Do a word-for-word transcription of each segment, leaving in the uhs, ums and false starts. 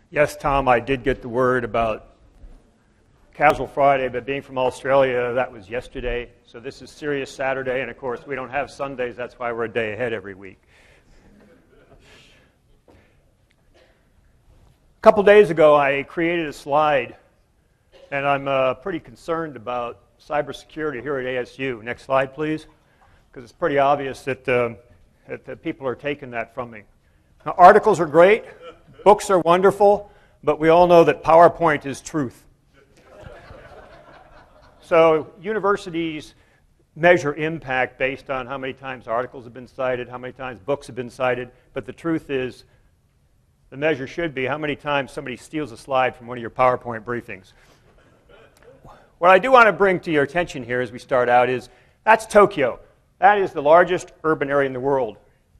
Yes, Tom, I did get the word about Casual Friday, but being from Australia, that was yesterday. So this is Serious Saturday, and of course, we don't have Sundays. That's why we're a day ahead every week. A couple days ago, I created a slide, and I'm uh, pretty concerned about cybersecurity here at A S U. Next slide, please, because it's pretty obvious that, uh, that, that people are taking that from me. Now, articles are great. Books are wonderful, but we all know that PowerPoint is truth. So universities measure impact based on how many times articles have been cited, how many times books have been cited, but the truth is the measure should be how many times somebody steals a slide from one of your PowerPoint briefings. What I do want to bring to your attention here as we start out is that's Tokyo. That is the largest urban area in the world.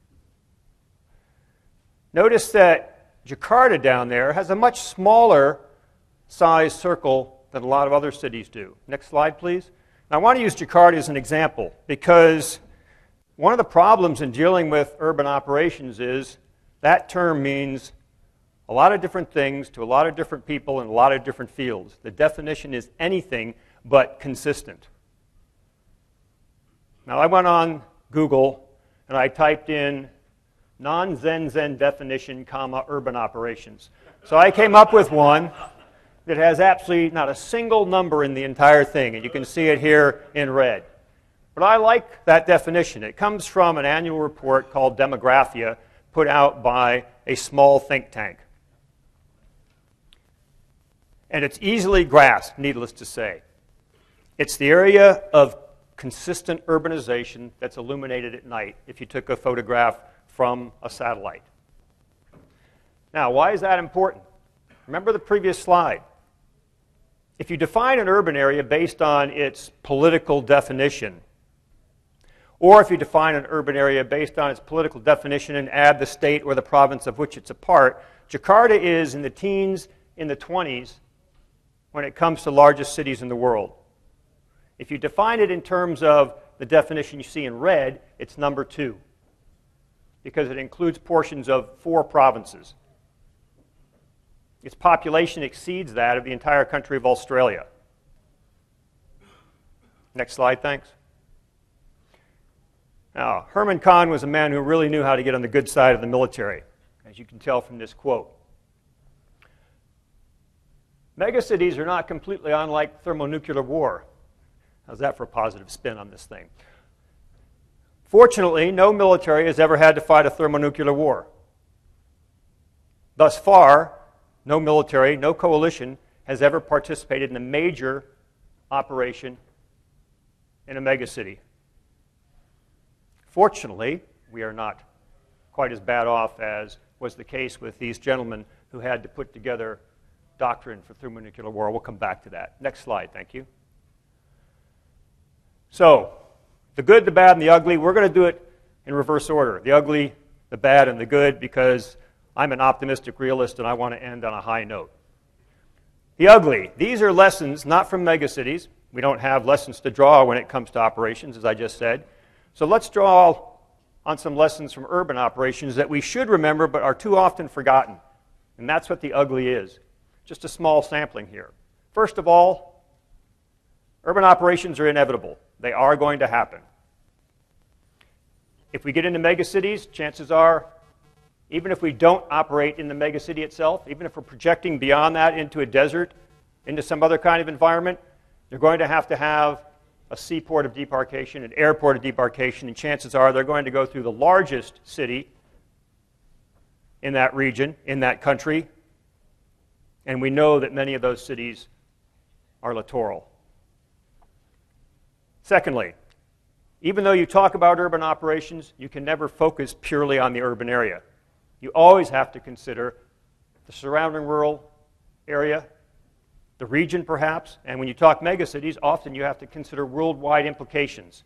Notice that Jakarta down there has a much smaller size circle than a lot of other cities do. Next slide, please. Now, I want to use Jakarta as an example because one of the problems in dealing with urban operations is that term means a lot of different things to a lot of different people in a lot of different fields. The definition is anything but consistent. Now, I went on Google and I typed in non-Zen Zen definition, comma, urban operations. So I came up with one that has absolutely not a single number in the entire thing, and you can see it here in red. But I like that definition. It comes from an annual report called Demographia, put out by a small think tank. And it's easily grasped, needless to say. It's the area of consistent urbanization that's illuminated at night if you took a photograph from a satellite. Now, why is that important? Remember the previous slide. If you define an urban area based on its political definition, or if you define an urban area based on its political definition and add the state or the province of which it's a part, Jakarta is in the teens, in the twenties, when it comes to largest cities in the world. If you define it in terms of the definition you see in red, it's number two, because it includes portions of four provinces. Its population exceeds that of the entire country of Australia. Next slide, thanks. Now, Herman Kahn was a man who really knew how to get on the good side of the military, as you can tell from this quote. Megacities are not completely unlike thermonuclear war. How's that for a positive spin on this thing? Fortunately, no military has ever had to fight a thermonuclear war. Thus far, no military, no coalition has ever participated in a major operation in a megacity. Fortunately, we are not quite as bad off as was the case with these gentlemen who had to put together doctrine for thermonuclear war. We'll come back to that. Next slide, thank you. So, the good, the bad, and the ugly, we're going to do it in reverse order. The ugly, the bad, and the good, because I'm an optimistic realist and I want to end on a high note. The ugly, these are lessons not from megacities. We don't have lessons to draw when it comes to operations, as I just said. So let's draw on some lessons from urban operations that we should remember but are too often forgotten. And that's what the ugly is. Just a small sampling here. First of all, urban operations are inevitable. They are going to happen. If we get into megacities, chances are, even if we don't operate in the megacity itself, even if we're projecting beyond that into a desert, into some other kind of environment, they're going to have to have a seaport of debarkation, an airport of debarkation, and chances are they're going to go through the largest city in that region, in that country, and we know that many of those cities are littoral. Secondly, even though you talk about urban operations, you can never focus purely on the urban area. You always have to consider the surrounding rural area, the region perhaps, and when you talk megacities, often you have to consider worldwide implications.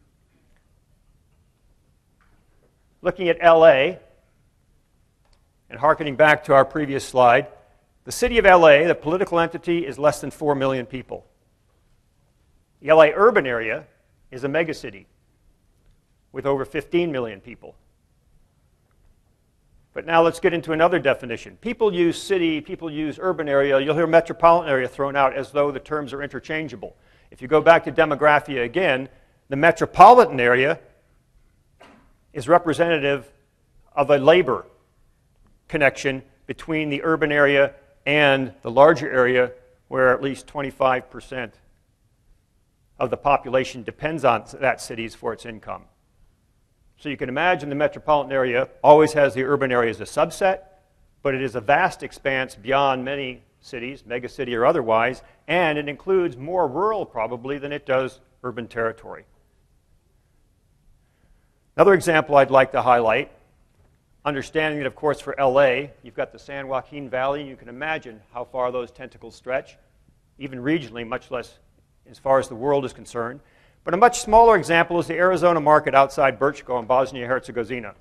Looking at L A, and hearkening back to our previous slide, the city of L A, the political entity, is less than four million people. The L A urban area is a megacity with over fifteen million people. But now let's get into another definition. People use city, people use urban area. You'll hear metropolitan area thrown out as though the terms are interchangeable. If you go back to demographia again, the metropolitan area is representative of a labor connection between the urban area and the larger area where at least twenty-five percent of the population depends on that city for its income. So you can imagine the metropolitan area always has the urban area as a subset, but it is a vast expanse beyond many cities, megacity or otherwise, and it includes more rural probably than it does urban territory. Another example I'd like to highlight, understanding that, of course, for L A, you've got the San Joaquin Valley, and you can imagine how far those tentacles stretch, even regionally, much less as far as the world is concerned. But a much smaller example is the Arizona market outside Brčko in Bosnia-Herzegovina.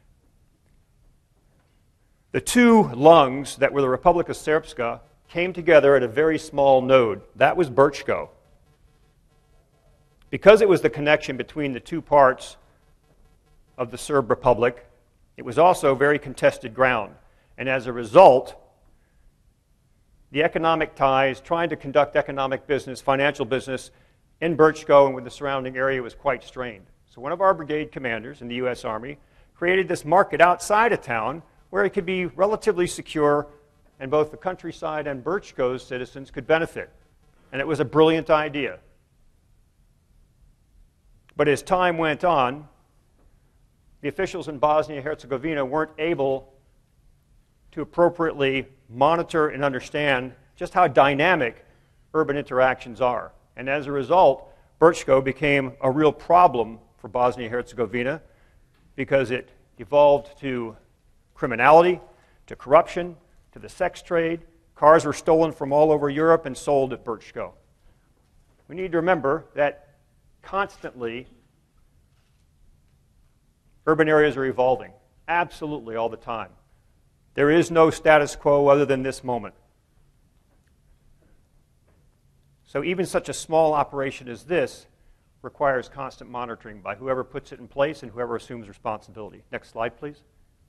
The two lungs that were the Republika Srpska came together at a very small node. That was Brčko. Because it was the connection between the two parts of the Serb Republic, it was also very contested ground. And as a result, the economic ties, trying to conduct economic business, financial business, in Brčko and with the surrounding area was quite strained. So one of our brigade commanders in the U S Army created this market outside of town where it could be relatively secure and both the countryside and Brčko's citizens could benefit. And it was a brilliant idea. But as time went on, the officials in Bosnia-Herzegovina weren't able to appropriately monitor and understand just how dynamic urban interactions are. And as a result, Brčko became a real problem for Bosnia-Herzegovina because it evolved to criminality, to corruption, to the sex trade. Cars were stolen from all over Europe and sold at Brčko. We need to remember that constantly urban areas are evolving, absolutely all the time. There is no status quo other than this moment. So even such a small operation as this requires constant monitoring by whoever puts it in place and whoever assumes responsibility. Next slide, please.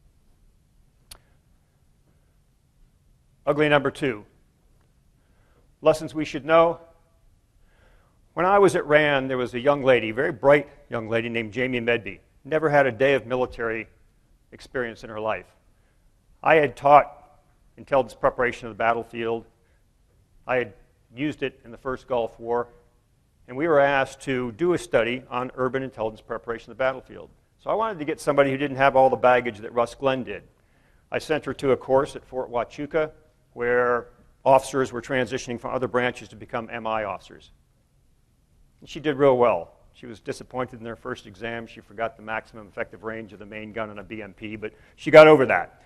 Ugly number two. Lessons we should know. When I was at RAND, there was a young lady, very bright young lady named Jamie Medby. Never had a day of military experience in her life. I had taught intelligence preparation of the battlefield. I had used it in the first Gulf War, and we were asked to do a study on urban intelligence preparation of the battlefield. So I wanted to get somebody who didn't have all the baggage that Russ Glenn did. I sent her to a course at Fort Huachuca where officers were transitioning from other branches to become M I officers. And she did real well. She was disappointed in her first exam. She forgot the maximum effective range of the main gun on a B M P, but she got over that.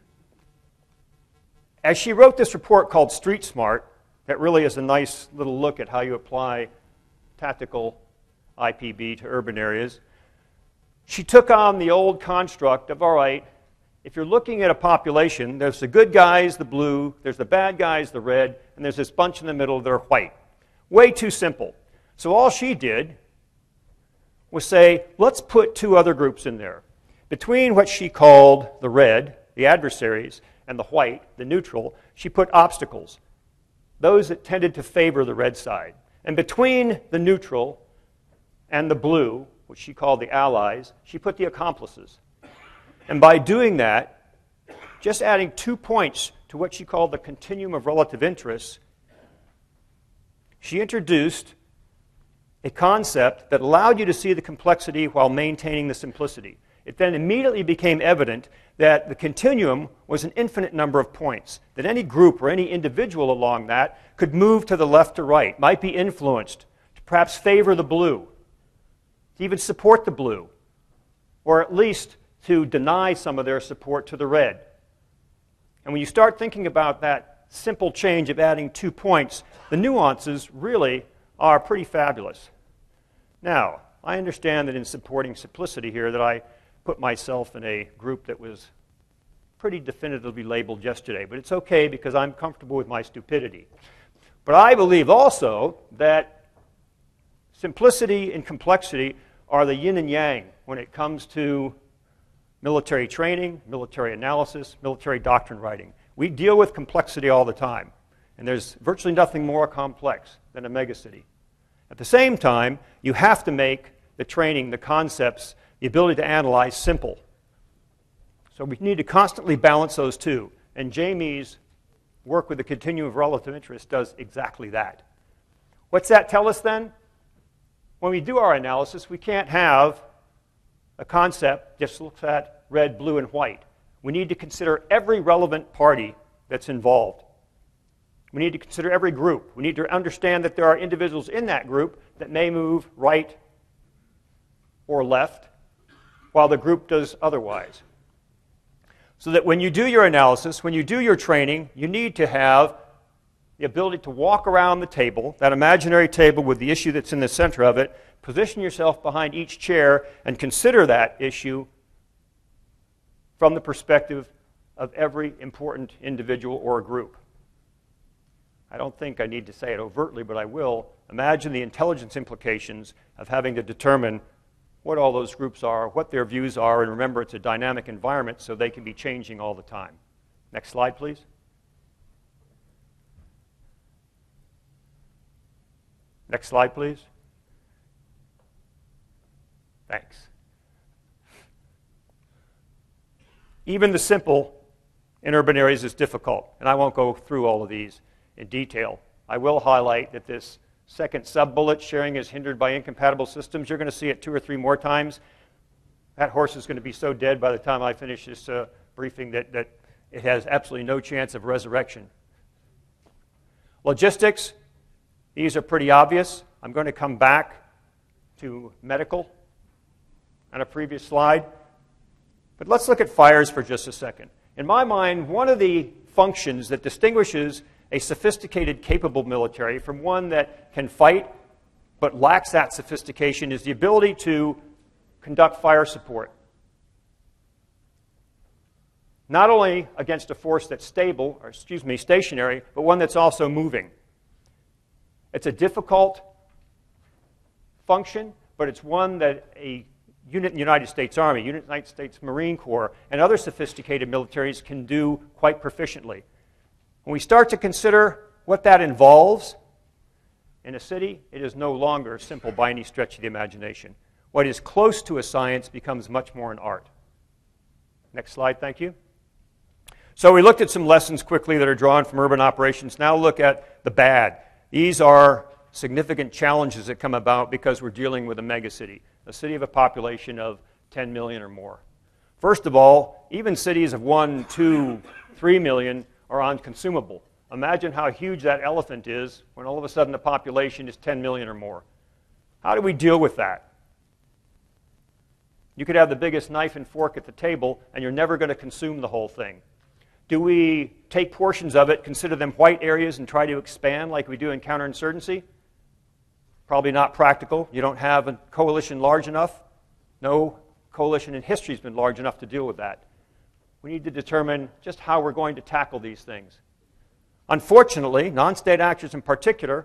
As she wrote this report called Street Smart, that really is a nice little look at how you apply tactical I P B to urban areas, she took on the old construct of, all right, if you're looking at a population, there's the good guys, the blue, there's the bad guys, the red, and there's this bunch in the middle that are white. Way too simple. So all she did was say, let's put two other groups in there. Between what she called the red, the adversaries, and the white, the neutral, she put obstacles, those that tended to favor the red side. And between the neutral and the blue, which she called the allies, she put the accomplices. And by doing that, just adding two points to what she called the continuum of relative interests, she introduced a concept that allowed you to see the complexity while maintaining the simplicity. It then immediately became evident that the continuum was an infinite number of points, that any group or any individual along that could move to the left or right, might be influenced to perhaps favor the blue, to even support the blue, or at least to deny some of their support to the red. And when you start thinking about that simple change of adding two points, the nuances really are pretty fabulous. Now, I understand that in supporting simplicity here that I put myself in a group that was pretty definitively labeled yesterday, but it's okay because I'm comfortable with my stupidity. But I believe also that simplicity and complexity are the yin and yang when it comes to military training, military analysis, military doctrine writing. We deal with complexity all the time, and there's virtually nothing more complex than a megacity. At the same time, you have to make the training, the concepts, the ability to analyze simple. So we need to constantly balance those two, and Jamie's work with the continuum of relative interest does exactly that. What's that tell us then? When we do our analysis, we can't have a concept that just looks at red, blue, and white. We need to consider every relevant party that's involved. We need to consider every group. We need to understand that there are individuals in that group that may move right or left while the group does otherwise. So that when you do your analysis, when you do your training, you need to have the ability to walk around the table, that imaginary table with the issue that's in the center of it, position yourself behind each chair and consider that issue from the perspective of every important individual or group. I don't think I need to say it overtly, but I will. Imagine the intelligence implications of having to determine what all those groups are, what their views are, and remember it's a dynamic environment so they can be changing all the time. Next slide, please. Next slide, please. Thanks. Even the simple in urban areas is difficult, and I won't go through all of these in detail. I will highlight that this second sub-bullet, sharing is hindered by incompatible systems, you're going to see it two or three more times. That horse is going to be so dead by the time I finish this uh, briefing that, that it has absolutely no chance of resurrection. Logistics, these are pretty obvious. I'm going to come back to medical on a previous slide. But let's look at fires for just a second. In my mind, one of the functions that distinguishes a sophisticated, capable military from one that can fight but lacks that sophistication is the ability to conduct fire support. Not only against a force that's stable, or excuse me, stationary, but one that's also moving. It's a difficult function, but it's one that a unit in the United States Army, unit in the United States Marine Corps, and other sophisticated militaries can do quite proficiently. When we start to consider what that involves in a city, it is no longer simple by any stretch of the imagination. What is close to a science becomes much more an art. Next slide, thank you. So we looked at some lessons quickly that are drawn from urban operations. Now look at the bad. These are significant challenges that come about because we're dealing with a megacity, a city of a population of ten million or more. First of all, even cities of one, two, three million are unconsumable. Imagine how huge that elephant is when all of a sudden the population is ten million or more. How do we deal with that? You could have the biggest knife and fork at the table, and you're never going to consume the whole thing. Do we take portions of it, consider them white areas, and try to expand like we do in counterinsurgency? Probably not practical. You don't have a coalition large enough. No coalition in history has been large enough to deal with that. We need to determine just how we're going to tackle these things. Unfortunately, non-state actors in particular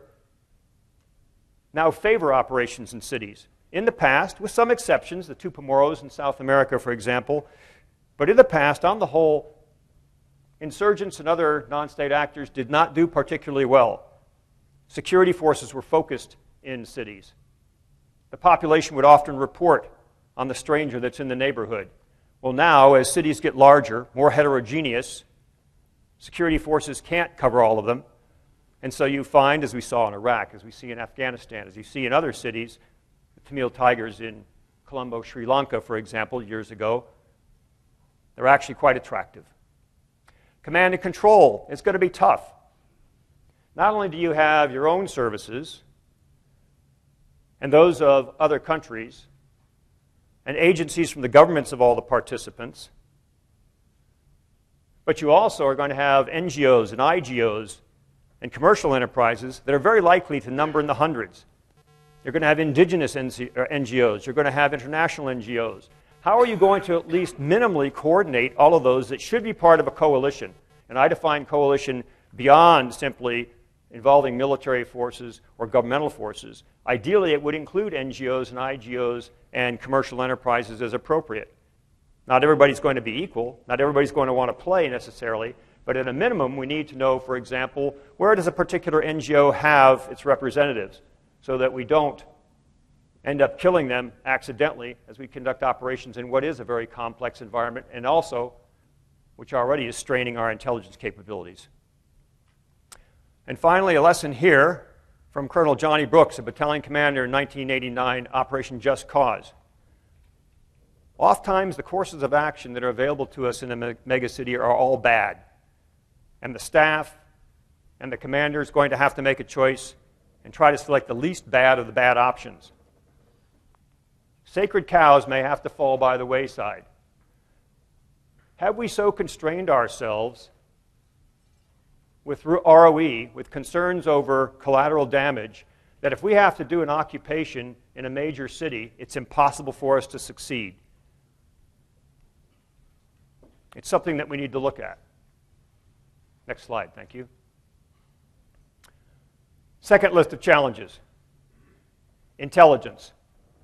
now favor operations in cities. In the past, with some exceptions, the Tupamaros in South America, for example, but in the past, on the whole, insurgents and other non-state actors did not do particularly well. Security forces were focused in cities. The population would often report on the stranger that's in the neighborhood. Well, now, as cities get larger, more heterogeneous, security forces can't cover all of them. And so you find, as we saw in Iraq, as we see in Afghanistan, as you see in other cities, the Tamil Tigers in Colombo, Sri Lanka, for example, years ago, they're actually quite attractive. Command and control is going to be tough. Not only do you have your own services and those of other countries, and agencies from the governments of all the participants, but you also are going to have N G Os and I G Os and commercial enterprises that are very likely to number in the hundreds. You're going to have indigenous N G Os. You're going to have international N G Os. How are you going to at least minimally coordinate all of those that should be part of a coalition? And I define coalition beyond simply involving military forces or governmental forces. Ideally, it would include N G Os and I G Os and commercial enterprises as appropriate. Not everybody's going to be equal. Not everybody's going to want to play necessarily. But at a minimum, we need to know, for example, where does a particular N G O have its representatives so that we don't end up killing them accidentally as we conduct operations in what is a very complex environment and also which already is straining our intelligence capabilities. And finally, a lesson here from Colonel Johnny Brooks, a battalion commander in nineteen eighty-nine, Operation Just Cause. Oftentimes, the courses of action that are available to us in a megacity are all bad. And the staff and the commander is going to have to make a choice and try to select the least bad of the bad options. Sacred cows may have to fall by the wayside. Have we so constrained ourselves with R O E, with concerns over collateral damage, that if we have to do an occupation in a major city, it's impossible for us to succeed? It's something that we need to look at. Next slide, thank you. Second list of challenges. Intelligence.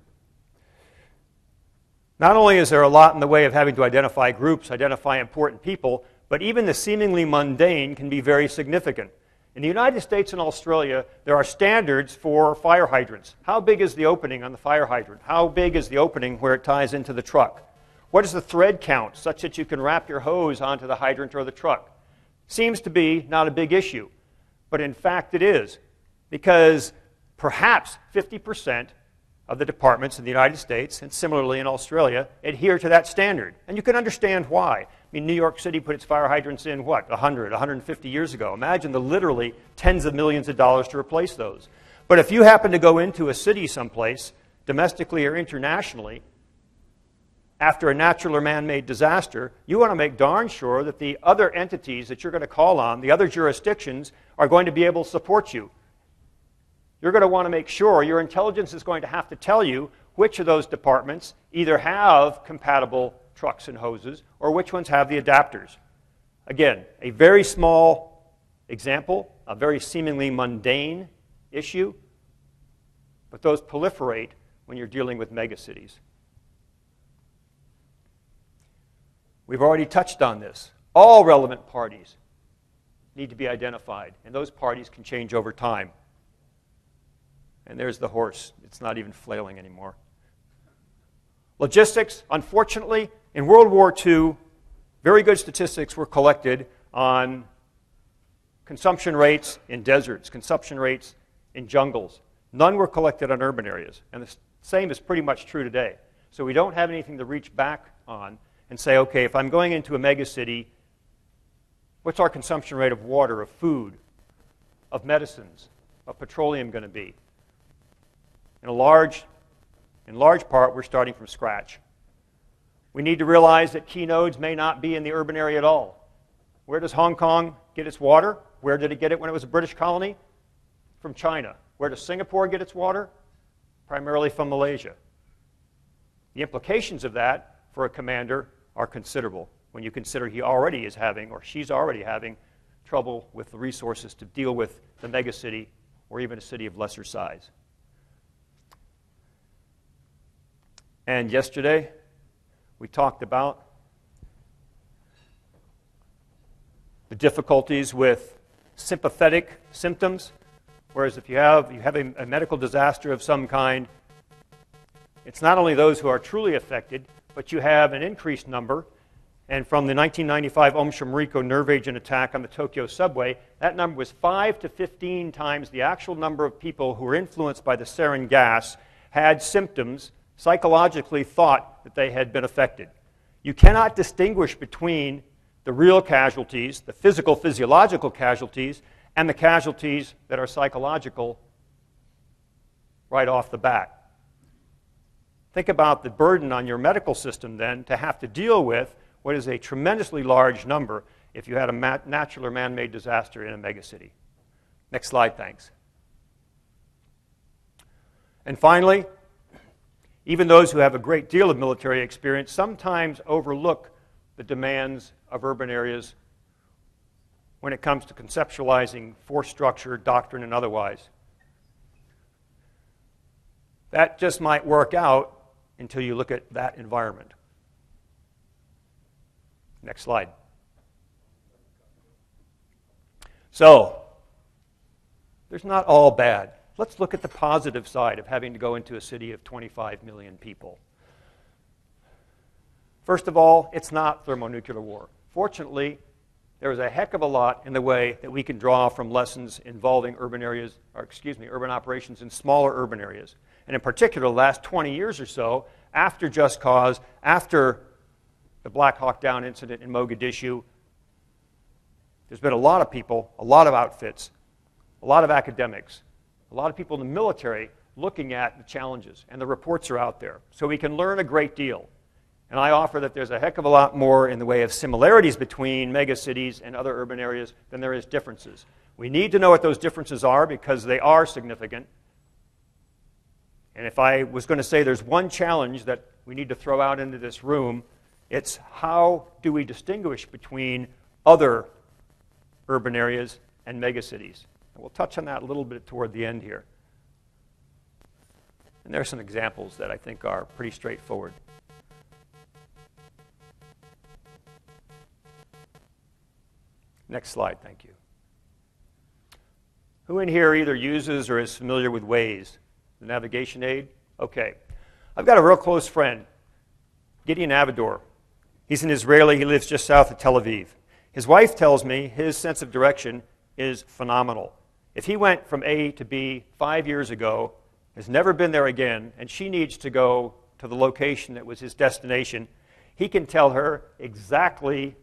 Not only is there a lot in the way of having to identify groups, identify important people, but even the seemingly mundane can be very significant. In the United States and Australia, there are standards for fire hydrants. How big is the opening on the fire hydrant? How big is the opening where it ties into the truck? What is the thread count such that you can wrap your hose onto the hydrant or the truck? Seems to be not a big issue, but in fact it is, because perhaps fifty percent of the departments in the United States, and similarly in Australia, adhere to that standard. And you can understand why. I mean, New York City put its fire hydrants in, what, one hundred, one hundred fifty years ago. Imagine the literally tens of millions of dollars to replace those. But if you happen to go into a city someplace, domestically or internationally, after a natural or man-made disaster, you want to make darn sure that the other entities that you're going to call on, the other jurisdictions, are going to be able to support you. You're going to want to make sure, your intelligence is going to have to tell you which of those departments either have compatible trucks and hoses or which ones have the adapters. Again, a very small example, a very seemingly mundane issue, but those proliferate when you're dealing with megacities. We've already touched on this. All relevant parties need to be identified, and those parties can change over time. And there's the horse. It's not even flailing anymore. Logistics, unfortunately, in World War Two, very good statistics were collected on consumption rates in deserts, consumption rates in jungles. None were collected on urban areas, and the same is pretty much true today. So we don't have anything to reach back on and say, okay, if I'm going into a megacity, what's our consumption rate of water, of food, of medicines, of petroleum going to be? In a large, in large part, we're starting from scratch. We need to realize that key nodes may not be in the urban area at all. Where does Hong Kong get its water? Where did it get it when it was a British colony? From China. Where does Singapore get its water? Primarily from Malaysia. The implications of that for a commander are considerable when you consider he already is having, or she's already having, trouble with the resources to deal with the megacity or even a city of lesser size. And yesterday, we talked about the difficulties with sympathetic symptoms, whereas if you have, you have a, a medical disaster of some kind, it's not only those who are truly affected, but you have an increased number. And from the nineteen ninety-five Aum Shinrikyo nerve agent attack on the Tokyo subway, that number was five to fifteen times the actual number of people who were influenced by the sarin gas had symptoms, psychologically thought that they had been affected. You cannot distinguish between the real casualties, the physical, physiological casualties, and the casualties that are psychological right off the bat. Think about the burden on your medical system then to have to deal with what is a tremendously large number if you had a natural or man-made disaster in a megacity. Next slide, thanks. And finally, even those who have a great deal of military experience sometimes overlook the demands of urban areas when it comes to conceptualizing force structure, doctrine, and otherwise. That just might work out until you look at that environment. Next slide. So, there's not all bad. Let's look at the positive side of having to go into a city of twenty-five million people. First of all, it's not thermonuclear war. Fortunately, there is a heck of a lot in the way that we can draw from lessons involving urban areas, or excuse me, urban operations in smaller urban areas. And in particular, the last twenty years or so, after Just Cause, after the Black Hawk Down incident in Mogadishu, there's been a lot of people, a lot of outfits, a lot of academics, a lot of people in the military looking at the challenges, and the reports are out there. So we can learn a great deal. And I offer that there's a heck of a lot more in the way of similarities between megacities and other urban areas than there is differences. We need to know what those differences are because they are significant. And if I was going to say there's one challenge that we need to throw out into this room, it's how do we distinguish between other urban areas and megacities? And we'll touch on that a little bit toward the end here. And there are some examples that I think are pretty straightforward. Next slide, thank you. Who in here either uses or is familiar with Waze, the navigation aid? Okay. I've got a real close friend, Gideon Avador. He's an Israeli. He lives just south of Tel Aviv. His wife tells me his sense of direction is phenomenal. If he went from A to B five years ago, has never been there again, and she needs to go to the location that was his destination, he can tell her exactly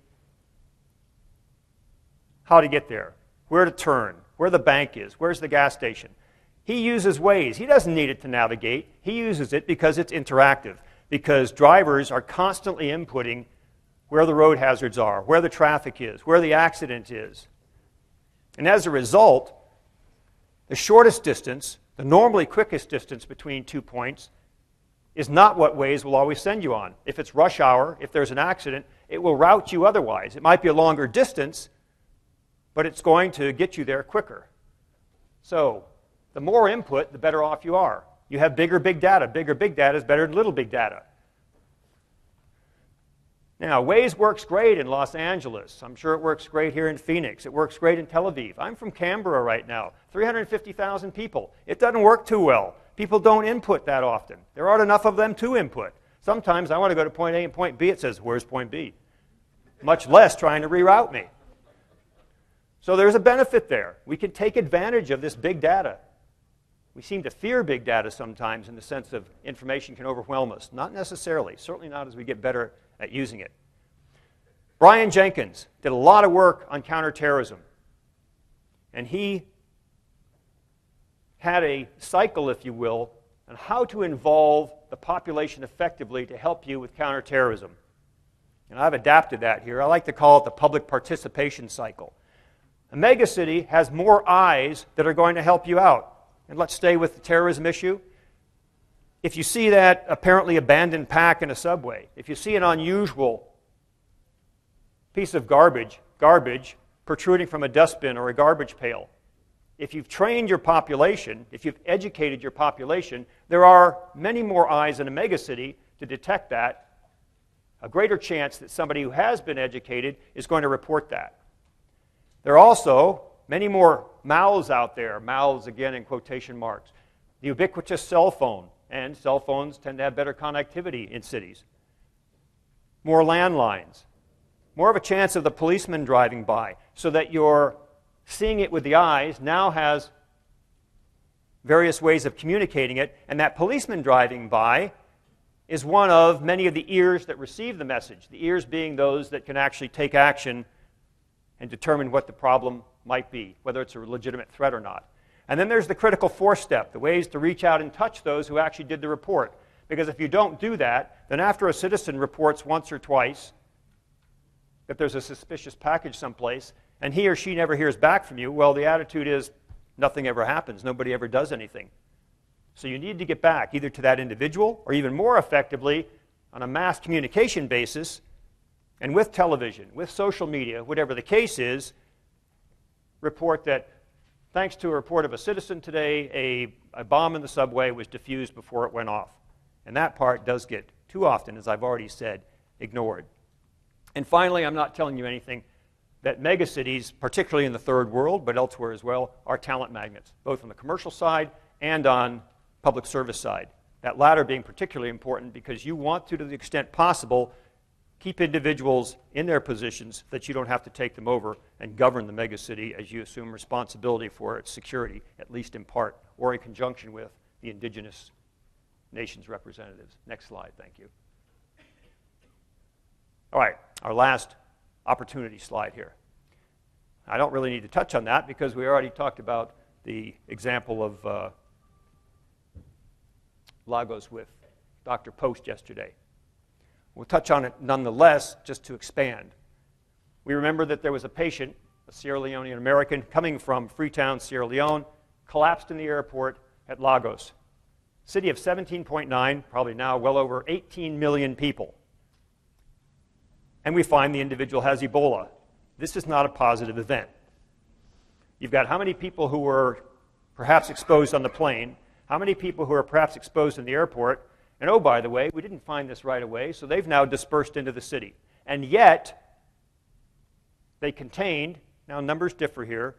how to get there, where to turn, where the bank is, where's the gas station. He uses Waze. He doesn't need it to navigate. He uses it because it's interactive, because drivers are constantly inputting where the road hazards are, where the traffic is, where the accident is. And as a result, the shortest distance, the normally quickest distance between two points, is not what Waze will always send you on. If it's rush hour, if there's an accident, it will route you otherwise. It might be a longer distance, but it's going to get you there quicker. So the more input, the better off you are. You have bigger big data. Bigger big data is better than little big data. Now, Waze works great in Los Angeles. I'm sure it works great here in Phoenix. It works great in Tel Aviv. I'm from Canberra right now, three hundred fifty thousand people. It doesn't work too well. People don't input that often. There aren't enough of them to input. Sometimes I want to go to point A and point B. It says, where's point B? Much less trying to reroute me. So there's a benefit there. We can take advantage of this big data. We seem to fear big data sometimes in the sense of information can overwhelm us. Not necessarily. Certainly not as we get better at using it. Brian Jenkins did a lot of work on counterterrorism. And he had a cycle, if you will, on how to involve the population effectively to help you with counterterrorism. And I've adapted that here. I like to call it the public participation cycle. A megacity has more eyes that are going to help you out. And let's stay with the terrorism issue. If you see that apparently abandoned pack in a subway, if you see an unusual piece of garbage, garbage protruding from a dustbin or a garbage pail, if you've trained your population, if you've educated your population, there are many more eyes in a megacity to detect that. A greater chance that somebody who has been educated is going to report that. There are also many more mouths out there, mouths again in quotation marks. The ubiquitous cell phone, and cell phones tend to have better connectivity in cities. More landlines. More of a chance of the policeman driving by, so that you're seeing it with the eyes now has various ways of communicating it, and that policeman driving by is one of many of the ears that receive the message, the ears being those that can actually take action and determine what the problem might be, whether it's a legitimate threat or not. And then there's the critical fourth step, the ways to reach out and touch those who actually did the report. Because if you don't do that, then after a citizen reports once or twice that there's a suspicious package someplace, and he or she never hears back from you, well, the attitude is nothing ever happens, nobody ever does anything. So you need to get back either to that individual or even more effectively on a mass communication basis, and with television, with social media, whatever the case is, report that thanks to a report of a citizen today, a, a bomb in the subway was defused before it went off. And that part does get, too often, as I've already said, ignored. And finally, I'm not telling you anything, that megacities, particularly in the third world, but elsewhere as well, are talent magnets, both on the commercial side and on public service side. That latter being particularly important because you want to, to the extent possible, keep individuals in their positions that you don't have to take them over and govern the megacity as you assume responsibility for its security, at least in part, or in conjunction with the indigenous nations' representatives. Next slide, thank you. All right, our last opportunity slide here. I don't really need to touch on that because we already talked about the example of uh, Lagos with Doctor Post yesterday. We'll touch on it nonetheless, just to expand. We remember that there was a patient, a Sierra Leonean American, coming from Freetown, Sierra Leone, collapsed in the airport at Lagos. City of seventeen point nine, probably now well over eighteen million people. And we find the individual has Ebola. This is not a positive event. You've got how many people who were perhaps exposed on the plane, how many people who are perhaps exposed in the airport, and oh, by the way, we didn't find this right away, so they've now dispersed into the city. And yet, they contained, now numbers differ here,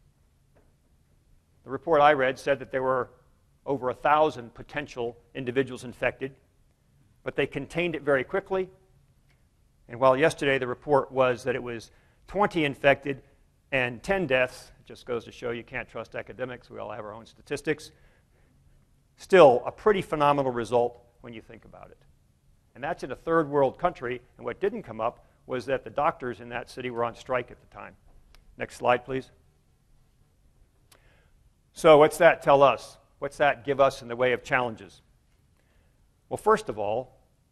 the report I read said that there were over a thousand potential individuals infected, but they contained it very quickly. And while yesterday the report was that it was twenty infected and ten deaths, it just goes to show you can't trust academics, we all have our own statistics, still a pretty phenomenal result when you think about it. And that's in a third world country, and what didn't come up was that the doctors in that city were on strike at the time. Next slide, please. So what's that tell us? What's that give us in the way of challenges? Well, first of all,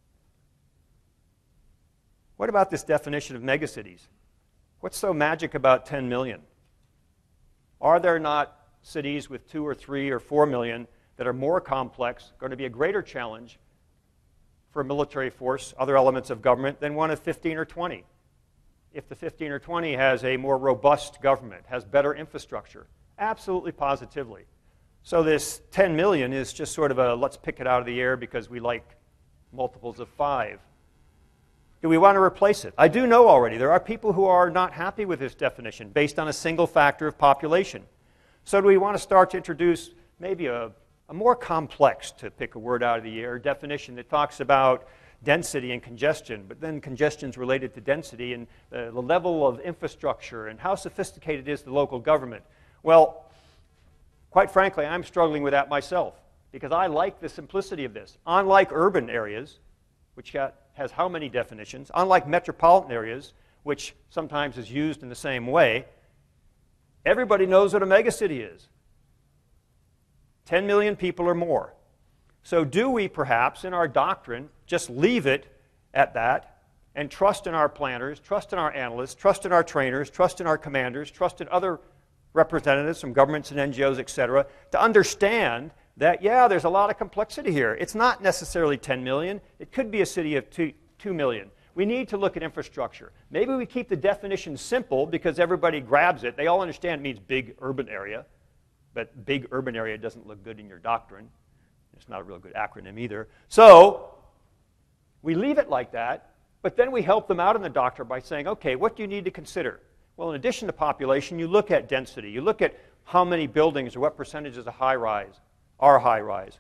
what about this definition of megacities? What's so magic about ten million? Are there not cities with two or three or four million that are more complex, going to be a greater challenge for a military force, other elements of government, than one of fifteen or twenty? If the fifteen or twenty has a more robust government, has better infrastructure, absolutely positively. So this ten million is just sort of a let's pick it out of the air because we like multiples of five. Do we want to replace it? I do know already there are people who are not happy with this definition based on a single factor of population. So do we want to start to introduce maybe a, a more complex, to pick a word out of the air, definition that talks about density and congestion, but then congestion is related to density and the, the level of infrastructure and how sophisticated is the local government? Well, quite frankly, I'm struggling with that myself because I like the simplicity of this. Unlike urban areas, which got, has how many definitions, unlike metropolitan areas, which sometimes is used in the same way, everybody knows what a megacity is. ten million people or more. So do we perhaps, in our doctrine, just leave it at that and trust in our planners, trust in our analysts, trust in our trainers, trust in our commanders, trust in other representatives from governments and N G Os, et cetera, to understand that, yeah, there's a lot of complexity here. It's not necessarily ten million. It could be a city of two, two million. We need to look at infrastructure. Maybe we keep the definition simple because everybody grabs it. They all understand it means big urban area, but big urban area doesn't look good in your doctrine. It's not a real good acronym either. So we leave it like that, but then we help them out in the doctrine by saying, okay, what do you need to consider? Well, in addition to population, you look at density. You look at how many buildings or what percentages of high-rise are high-rise.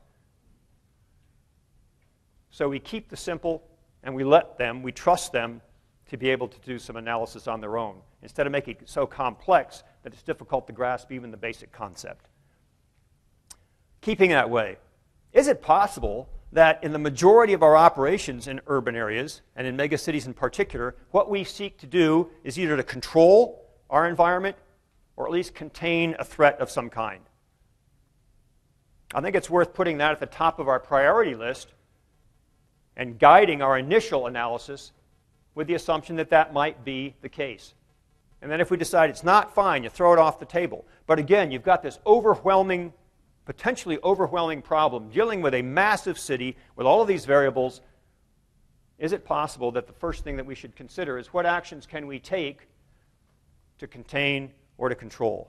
So we keep the simple, and we let them, we trust them to be able to do some analysis on their own, instead of making it so complex that it's difficult to grasp even the basic concept. Keeping that way, is it possible that in the majority of our operations in urban areas, and in megacities in particular, what we seek to do is either to control our environment or at least contain a threat of some kind? I think it's worth putting that at the top of our priority list and guiding our initial analysis with the assumption that that might be the case. And then if we decide it's not, fine, you throw it off the table. But again, you've got this overwhelming, potentially overwhelming problem dealing with a massive city with all of these variables. Is it possible that the first thing that we should consider is what actions can we take to contain or to control?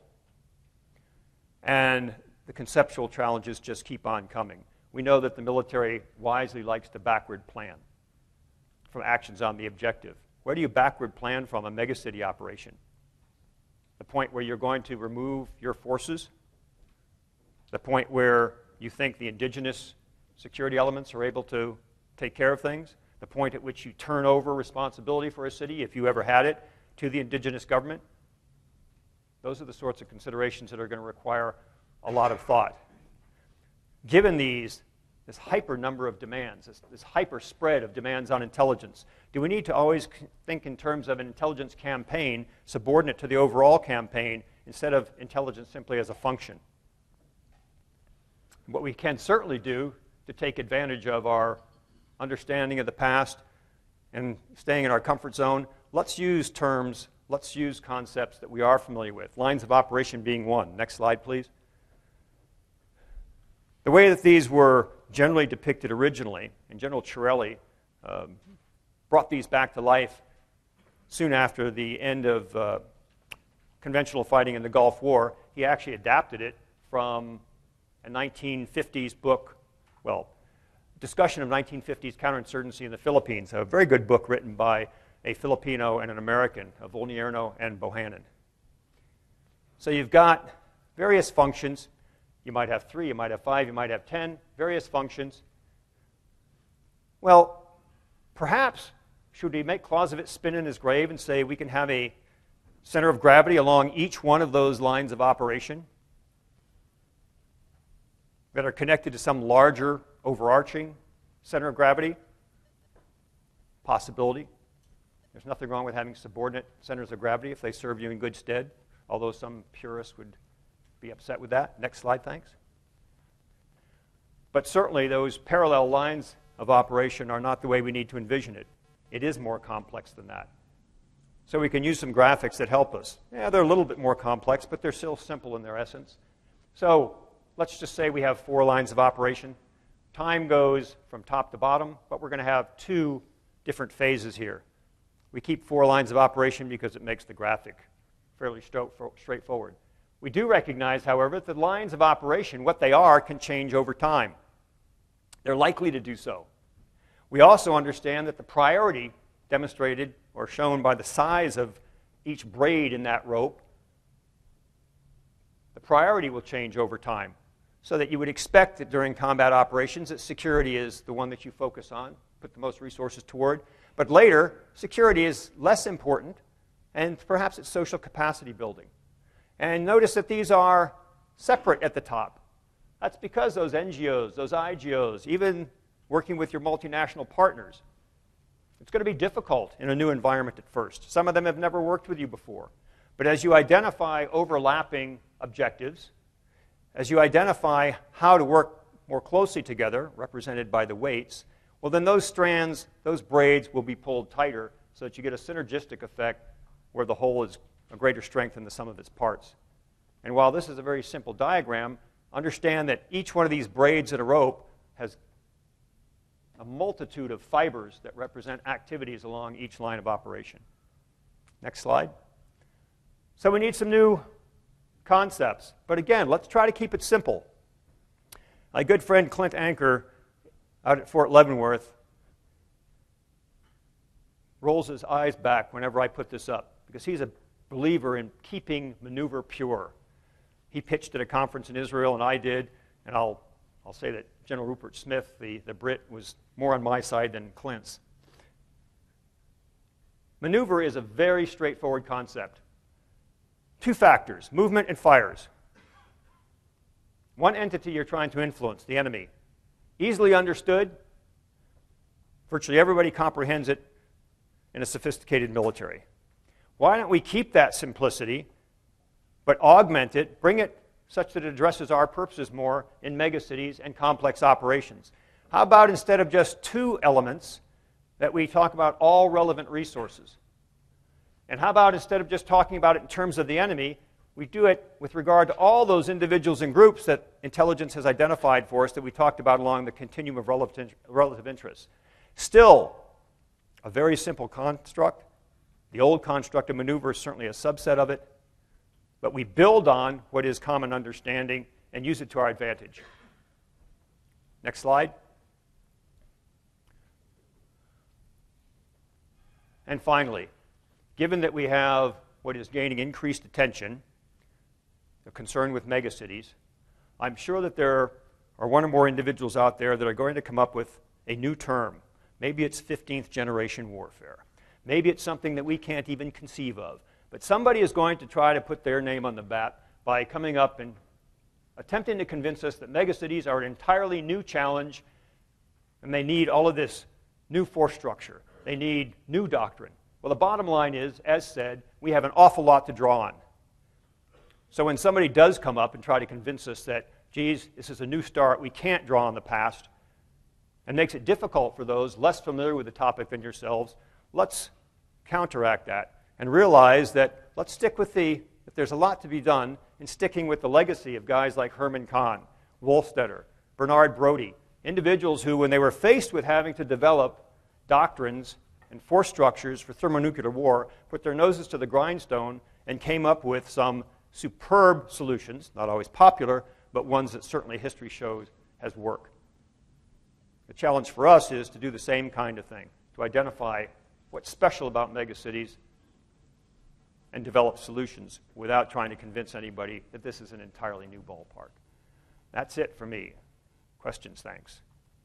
And the conceptual challenges just keep on coming. We know that the military wisely likes to backward plan from actions on the objective. Where do you backward plan from a megacity operation? The point where you're going to remove your forces? The point where you think the indigenous security elements are able to take care of things? The point at which you turn over responsibility for a city, if you ever had it, to the indigenous government? Those are the sorts of considerations that are going to require a lot of thought. Given these, this hyper number of demands, this, this hyper spread of demands on intelligence, do we need to always think in terms of an intelligence campaign subordinate to the overall campaign instead of intelligence simply as a function? What we can certainly do to take advantage of our understanding of the past and staying in our comfort zone, let's use terms, let's use concepts that we are familiar with, lines of operation being one. Next slide, please. The way that these were generally depicted originally, and General Chiarelli um, brought these back to life soon after the end of uh, conventional fighting in the Gulf War. He actually adapted it from a nineteen fifties book, well, discussion of nineteen fifties counterinsurgency in the Philippines, a very good book written by a Filipino and an American, of Volnierno and Bohannon. So you've got various functions. You might have three, you might have five, you might have ten, various functions. Well, perhaps should we make Clausewitz spin in his grave and say we can have a center of gravity along each one of those lines of operation that are connected to some larger, overarching center of gravity? Possibility. There's nothing wrong with having subordinate centers of gravity if they serve you in good stead, although some purists would be upset with that. Next slide, thanks. But certainly those parallel lines of operation are not the way we need to envision it. It is more complex than that. So we can use some graphics that help us. Yeah, they're a little bit more complex, but they're still simple in their essence. So let's just say we have four lines of operation. Time goes from top to bottom, but we're going to have two different phases here. We keep four lines of operation because it makes the graphic fairly straightforward. We do recognize, however, that the lines of operation, what they are, can change over time. They're likely to do so. We also understand that the priority demonstrated or shown by the size of each braid in that rope, the priority will change over time, so that you would expect that during combat operations that security is the one that you focus on, put the most resources toward. But later, security is less important, and perhaps it's social capacity building. And notice that these are separate at the top. That's because those N G Os, those I G Os, even working with your multinational partners, it's going to be difficult in a new environment at first. Some of them have never worked with you before. But as you identify overlapping objectives, as you identify how to work more closely together, represented by the weights, well, then those strands, those braids will be pulled tighter so that you get a synergistic effect where the whole is a greater strength than the sum of its parts. And while this is a very simple diagram, understand that each one of these braids in a rope has a multitude of fibers that represent activities along each line of operation. Next slide. So we need some new concepts. But again, let's try to keep it simple. My good friend Clint Anker out at Fort Leavenworth rolls his eyes back whenever I put this up, because he's a believer in keeping maneuver pure. He pitched at a conference in Israel, and I did, and I'll, I'll say that General Rupert Smith, the, the Brit, was more on my side than Clint's. Maneuver is a very straightforward concept. Two factors, movement and fires. One entity you're trying to influence, the enemy. Easily understood. Virtually everybody comprehends it in a sophisticated military. Why don't we keep that simplicity, but augment it, bring it such that it addresses our purposes more in megacities and complex operations? How about instead of just two elements, that we talk about all relevant resources? And how about instead of just talking about it in terms of the enemy, we do it with regard to all those individuals and groups that intelligence has identified for us that we talked about along the continuum of relative, relative interest. Still, a very simple construct. The old construct of maneuver is certainly a subset of it, but we build on what is common understanding and use it to our advantage. Next slide. And finally, given that we have what is gaining increased attention, the concern with megacities, I'm sure that there are one or more individuals out there that are going to come up with a new term. Maybe it's fifteenth generation warfare. Maybe it's something that we can't even conceive of. But somebody is going to try to put their name on the bat by coming up and attempting to convince us that megacities are an entirely new challenge, and they need all of this new force structure. They need new doctrine. Well, the bottom line is, as said, we have an awful lot to draw on. So when somebody does come up and try to convince us that, geez, this is a new start, we can't draw on the past, and makes it difficult for those less familiar with the topic than yourselves, let's counteract that and realize that let's stick with the, that there's a lot to be done in sticking with the legacy of guys like Herman Kahn, Wolfstetter, Bernard Brodie, individuals who, when they were faced with having to develop doctrines and force structures for thermonuclear war, put their noses to the grindstone and came up with some superb solutions, not always popular, but ones that certainly history shows has worked. The challenge for us is to do the same kind of thing, to identify what's special about megacities and develop solutions without trying to convince anybody that this is an entirely new ballpark. That's it for me. Questions, thanks.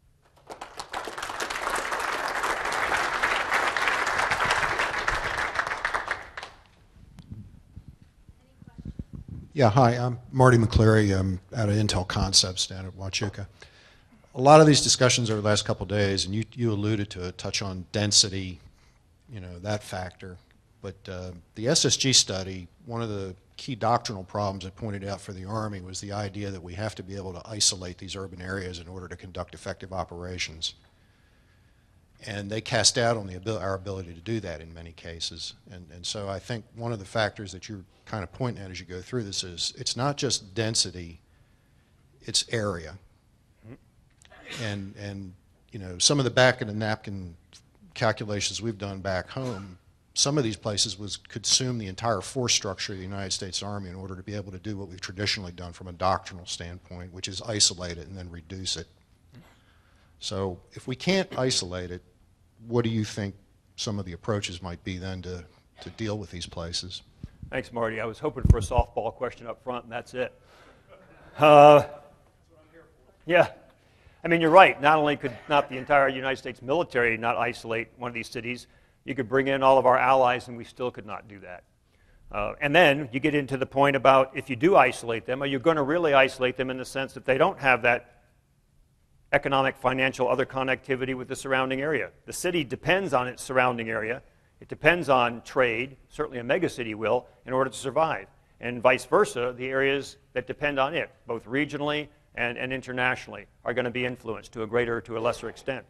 Yeah, hi, I'm Marty McCleary. I'm out of Intel Concepts down at Huachuca. A lot of these discussions over the last couple of days, and you, you alluded to a touch on density, you know, that factor. But uh, the S S G study, one of the key doctrinal problems it pointed out for the Army was the idea that we have to be able to isolate these urban areas in order to conduct effective operations. And they cast doubt on the abil our ability to do that in many cases. And, and so I think one of the factors that you're kind of pointing at as you go through this is it's not just density, it's area. And, and you know, some of the back of the napkin calculations we've done back home, some of these places was consume the entire force structure of the United States Army in order to be able to do what we've traditionally done from a doctrinal standpoint, which is isolate it and then reduce it. So if we can't isolate it, what do you think some of the approaches might be then to, to deal with these places? Thanks, Marty. I was hoping for a softball question up front, and that's it. Uh, yeah. I mean, you're right. Not only could not the entire United States military not isolate one of these cities, you could bring in all of our allies, and we still could not do that. Uh, and then you get into the point about if you do isolate them, are you going to really isolate them in the sense that they don't have that economic, financial, other connectivity with the surrounding area? The city depends on its surrounding area. It depends on trade, certainly a megacity will, in order to survive. And vice versa, the areas that depend on it, both regionally and, and internationally, are going to be influenced to a greater or to a lesser extent.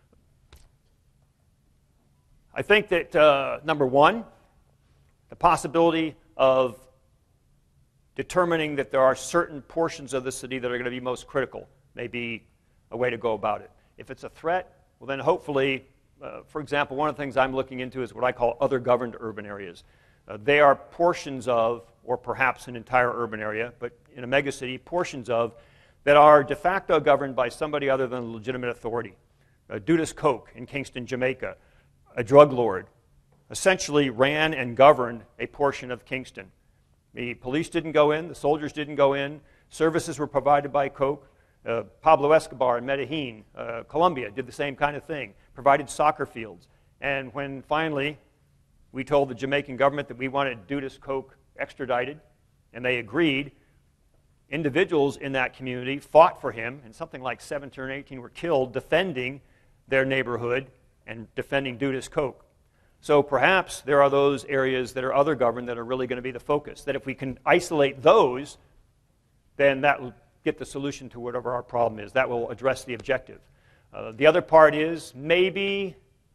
I think that, uh, number one, the possibility of determining that there are certain portions of the city that are going to be most critical may be a way to go about it. If it's a threat, well then hopefully, uh, for example, one of the things I'm looking into is what I call other governed urban areas. Uh, they are portions of, or perhaps an entire urban area, but in a megacity, portions of, that are de facto governed by somebody other than a legitimate authority. Uh, Dudas Koch in Kingston, Jamaica, a drug lord, essentially ran and governed a portion of Kingston. The police didn't go in, the soldiers didn't go in, services were provided by Koch. Uh, Pablo Escobar in Medellin, uh, Colombia, did the same kind of thing, provided soccer fields. And when finally we told the Jamaican government that we wanted Dudas Koch extradited, and they agreed, individuals in that community fought for him, and something like seventeen or eighteen were killed defending their neighborhood and defending Dudas Koch. So perhaps there are those areas that are other governed that are really going to be the focus, that if we can isolate those, then that will get the solution to whatever our problem is. That will address the objective. Uh, the other part is maybe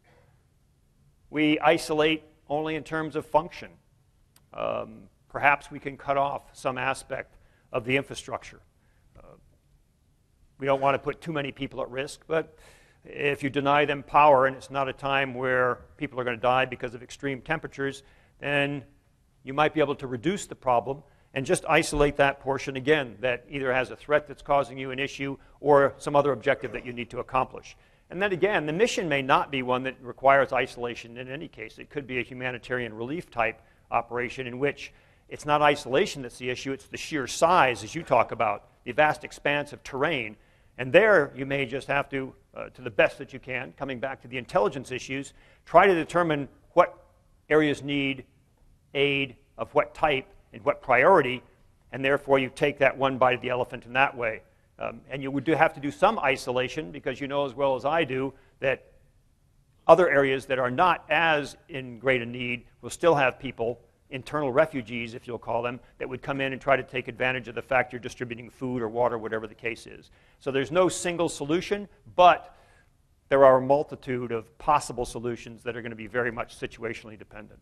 we isolate only in terms of function. Um, perhaps we can cut off some aspect of the infrastructure. Uh, we don't want to put too many people at risk, but if you deny them power and it's not a time where people are going to die because of extreme temperatures, then you might be able to reduce the problem and just isolate that portion again that either has a threat that's causing you an issue or some other objective that you need to accomplish. And then again, the mission may not be one that requires isolation in any case. It could be a humanitarian relief type operation in which it's not isolation that's the issue, it's the sheer size, as you talk about, the vast expanse of terrain. And there you may just have to, uh, to the best that you can, coming back to the intelligence issues, try to determine what areas need aid of what type and what priority, and therefore you take that one bite of the elephant in that way. Um, and you would do have to do some isolation because you know as well as I do that other areas that are not as in great a need will still have people, internal refugees, if you'll call them, that would come in and try to take advantage of the fact you're distributing food or water, whatever the case is. So there's no single solution, but there are a multitude of possible solutions that are going to be very much situationally dependent.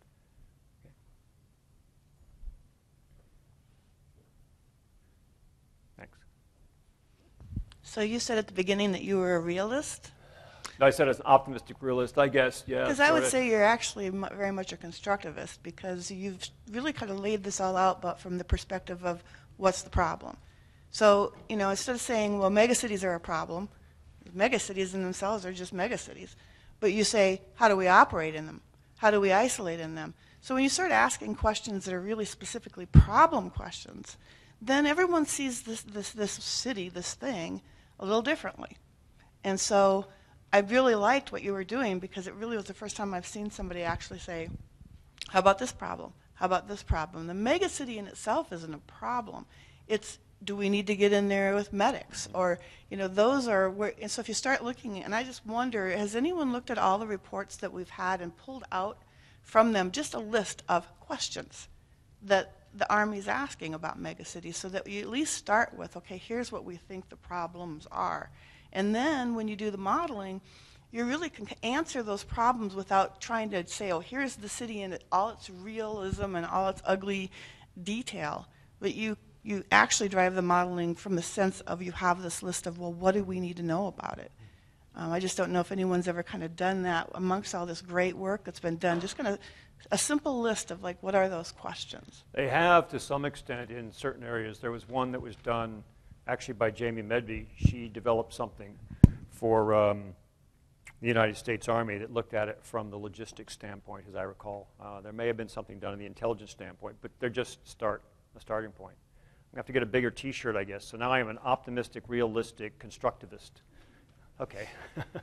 Thanks. So you said at the beginning that you were a realist? No, I said as an optimistic realist, I guess, yeah. Because I would say you're actually mu- very much a constructivist because you've really kind of laid this all out, but from the perspective of what's the problem. So, you know, instead of saying, well, megacities are a problem, megacities in themselves are just megacities. But you say, how do we operate in them? How do we isolate in them? So when you start asking questions that are really specifically problem questions, then everyone sees this, this, this city, this thing, a little differently. And so I really liked what you were doing because it really was the first time I've seen somebody actually say, how about this problem? How about this problem? The megacity in itself isn't a problem. It's, do we need to get in there with medics? Or, you know, those are where, and so if you start looking, and I just wonder, has anyone looked at all the reports that we've had and pulled out from them just a list of questions that the Army's asking about megacities so that you at least start with, okay, here's what we think the problems are. And then when you do the modeling, you really can answer those problems without trying to say, oh, here's the city in all its realism and all its ugly detail. But you, you actually drive the modeling from the sense of you have this list of, well, what do we need to know about it? Um, I just don't know if anyone's ever kind of done that amongst all this great work that's been done. Just kind of a simple list of, like, what are those questions? They have, to some extent, in certain areas. There was one that was done actually by Jamie Medby. She developed something for um, the United States Army that looked at it from the logistics standpoint, as I recall. Uh, there may have been something done in the intelligence standpoint, but they're just start, a starting point. I'm going to have to get a bigger T-shirt, I guess. So now I am an optimistic, realistic constructivist. Okay. I have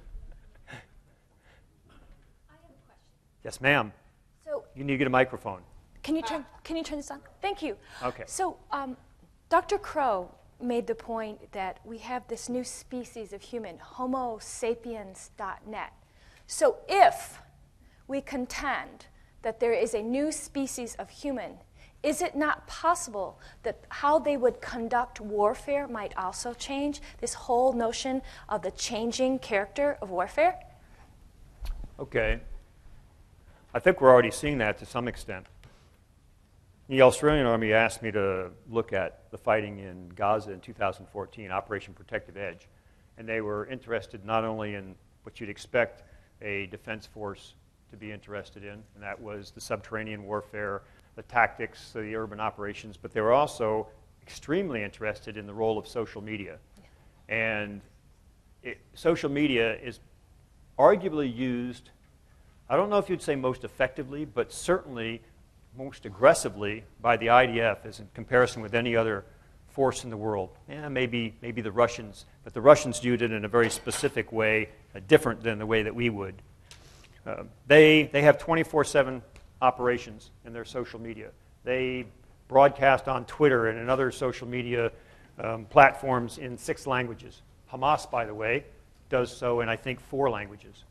a question. Yes, ma'am. So you need to get a microphone. Can you turn, can you turn this on? Thank you. Okay. So um, Doctor Crow made the point that we have this new species of human, Homo sapiens dot net. So if we contend that there is a new species of human, is it not possible that how they would conduct warfare might also change? This whole notion of the changing character of warfare? Okay. I think we're already seeing that to some extent. The Australian Army asked me to look at the fighting in Gaza in two thousand fourteen, Operation Protective Edge. And they were interested not only in what you'd expect a defense force to be interested in, and that was the subterranean warfare, the tactics, the urban operations, but they were also extremely interested in the role of social media. Yeah. And it, social media is arguably used, I don't know if you'd say most effectively, but certainly most aggressively by the I D F as in comparison with any other force in the world. Yeah, maybe, maybe the Russians, but the Russians viewed it in a very specific way, uh, different than the way that we would. Uh, they, they have twenty-four seven operations in their social media. They broadcast on Twitter and in other social media um, platforms in six languages. Hamas, by the way, does so in, I think, four languages.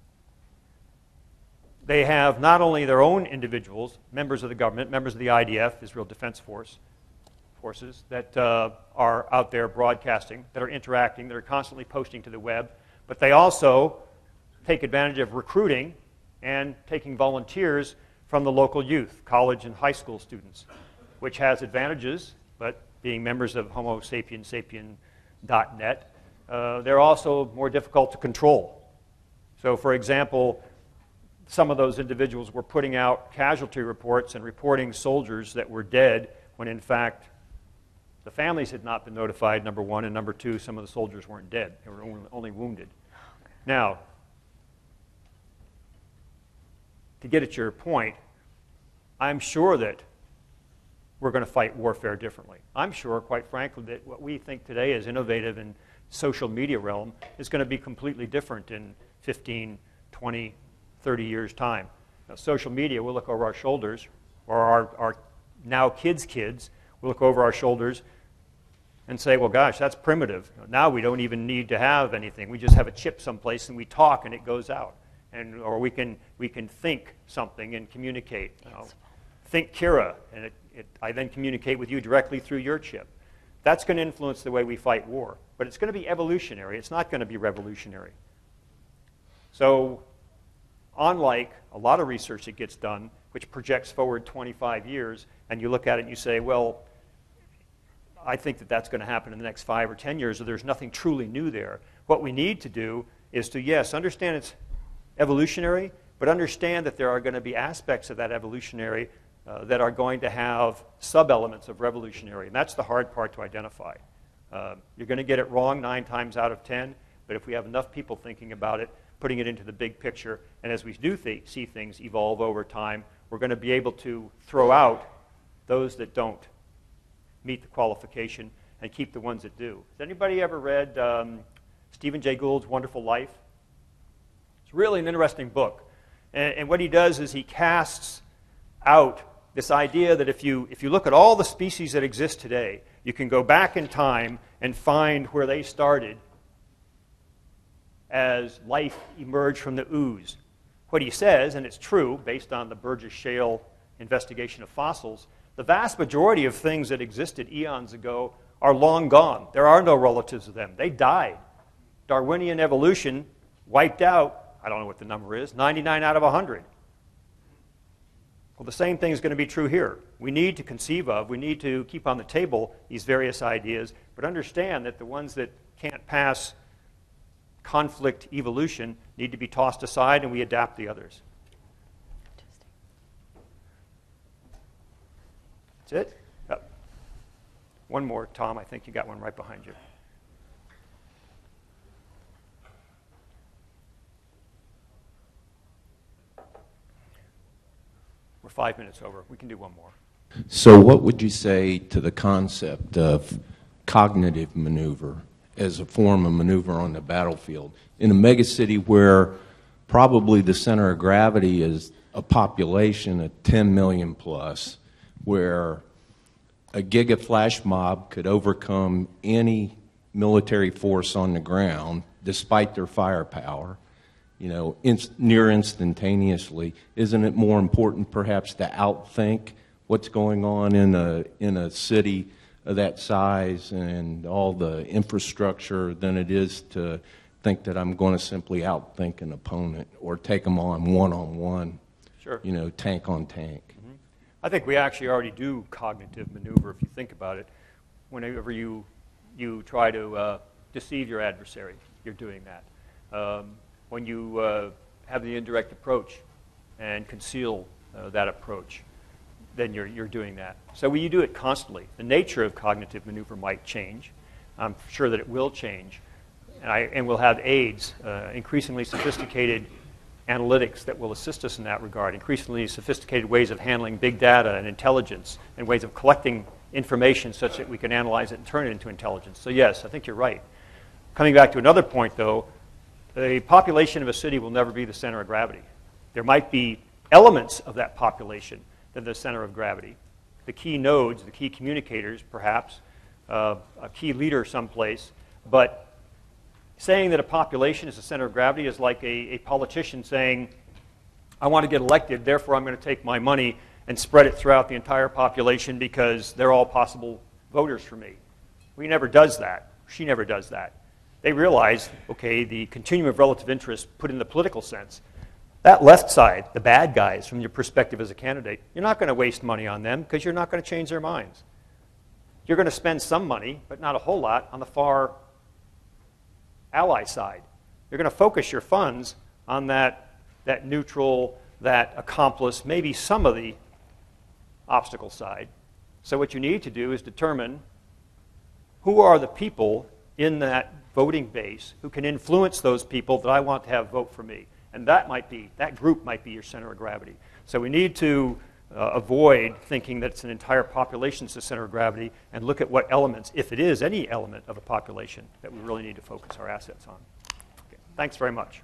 They have not only their own individuals, members of the government, members of the I D F, Israel Defense Force, forces, that uh, are out there broadcasting, that are interacting, that are constantly posting to the web, but they also take advantage of recruiting and taking volunteers from the local youth, college and high school students, which has advantages, but being members of Homo sapiens sapien dot net, uh, they're also more difficult to control. So, for example, some of those individuals were putting out casualty reports and reporting soldiers that were dead when, in fact, the families had not been notified, number one, and number two, some of the soldiers weren't dead. They were only, only wounded. Now, to get at your point, I'm sure that we're going to fight warfare differently. I'm sure, quite frankly, that what we think today is innovative in social media realm is going to be completely different in fifteen, twenty, thirty years' time. Now, social media, we'll look over our shoulders, or our, our now kids' kids will look over our shoulders and say, well, gosh, that's primitive. Now we don't even need to have anything. We just have a chip someplace and we talk and it goes out. And, or we can, we can think something and communicate. You know, think Kira, and it, it, I then communicate with you directly through your chip. That's going to influence the way we fight war. But it's going to be evolutionary. It's not going to be revolutionary. So unlike a lot of research that gets done, which projects forward twenty-five years, and you look at it and you say, well, I think that that's going to happen in the next five or ten years, or there's nothing truly new there. What we need to do is to, yes, understand it's evolutionary, but understand that there are going to be aspects of that evolutionary uh, that are going to have sub-elements of revolutionary, and that's the hard part to identify. Uh, you're going to get it wrong nine times out of ten, but if we have enough people thinking about it, putting it into the big picture, and as we do th see things evolve over time, we're going to be able to throw out those that don't meet the qualification and keep the ones that do. Has anybody ever read um, Stephen Jay Gould's Wonderful Life? It's really an interesting book. And, and what he does is he casts out this idea that if you, if you look at all the species that exist today, you can go back in time and find where they started as life emerged from the ooze. What he says, and it's true based on the Burgess Shale investigation of fossils, the vast majority of things that existed eons ago are long gone. There are no relatives of them. They died. Darwinian evolution wiped out, I don't know what the number is, ninety-nine out of one hundred. Well, the same thing is going to be true here. We need to conceive of, we need to keep on the table these various ideas, but understand that the ones that can't pass conflict evolution need to be tossed aside, and we adapt the others. That's it? Oh. One more, Tom. I think you got one right behind you. We're five minutes over. We can do one more. So what would you say to the concept of cognitive maneuver as a form of maneuver on the battlefield? In a megacity where probably the center of gravity is a population of ten million plus, where a giga flash mob could overcome any military force on the ground despite their firepower, you know, inst near instantaneously, isn't it more important perhaps to outthink what's going on in a, in a city of that size and all the infrastructure than it is to think that I'm going to simply outthink an opponent or take them on one-on-one, Sure. you know, tank on tank? Mm-hmm. I think we actually already do cognitive maneuver, if you think about it. Whenever you, you try to uh, deceive your adversary, you're doing that. Um, when you uh, have the indirect approach and conceal uh, that approach, then you're, you're doing that. So we, you do it constantly. The nature of cognitive maneuver might change. I'm sure that it will change. And, I, and we'll have aids, uh, increasingly sophisticated analytics that will assist us in that regard, increasingly sophisticated ways of handling big data and intelligence and ways of collecting information such that we can analyze it and turn it into intelligence. So yes, I think you're right. Coming back to another point, though, the population of a city will never be the center of gravity. There might be elements of that population that are the center of gravity. The key nodes, the key communicators, perhaps, uh, a key leader someplace, but saying that a population is the center of gravity is like a, a politician saying, I want to get elected, therefore I'm going to take my money and spread it throughout the entire population because they're all possible voters for me. He never does that. She never does that. They realize, okay, the continuum of relative interest put in the political sense, that left side, the bad guys from your perspective as a candidate, you're not going to waste money on them because you're not going to change their minds. You're going to spend some money, but not a whole lot, on the far ally side. You're going to focus your funds on that, that neutral, that accomplice, maybe some of the obstacle side. So what you need to do is determine who are the people in that voting base who can influence those people that I want to have vote for me. And that might be, that group might be your center of gravity. So we need to uh, avoid thinking that it's an entire population's the center of gravity and look at what elements, if it is any element of a population, that we really need to focus our assets on. Okay. Thanks very much.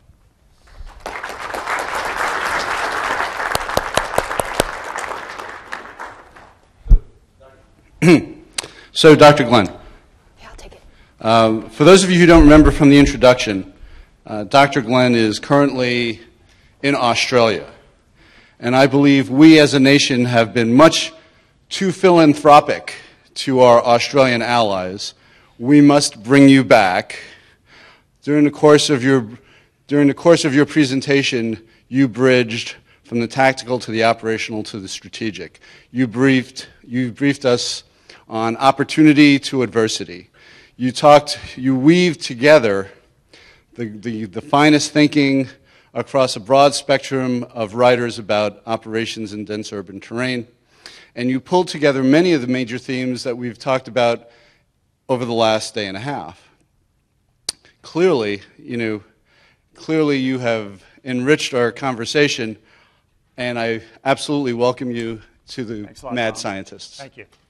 So, Doctor Glenn, Yeah, I'll take it. um, for those of you who don't remember from the introduction, uh, Doctor Glenn is currently in Australia. And I believe we as a nation have been much too philanthropic to our Australian allies. We must bring you back. During the course of your, during the course of your presentation, you bridged from the tactical to the operational to the strategic. You briefed, you briefed us on opportunity to adversity. You talked, you weaved together the, the, the finest thinking across a broad spectrum of writers about operations in dense urban terrain, and you pulled together many of the major themes that we've talked about over the last day and a half. Clearly, you know, clearly you have enriched our conversation, and I absolutely welcome you to the Thanks a lot, Mad Tom. Scientists. Thank you.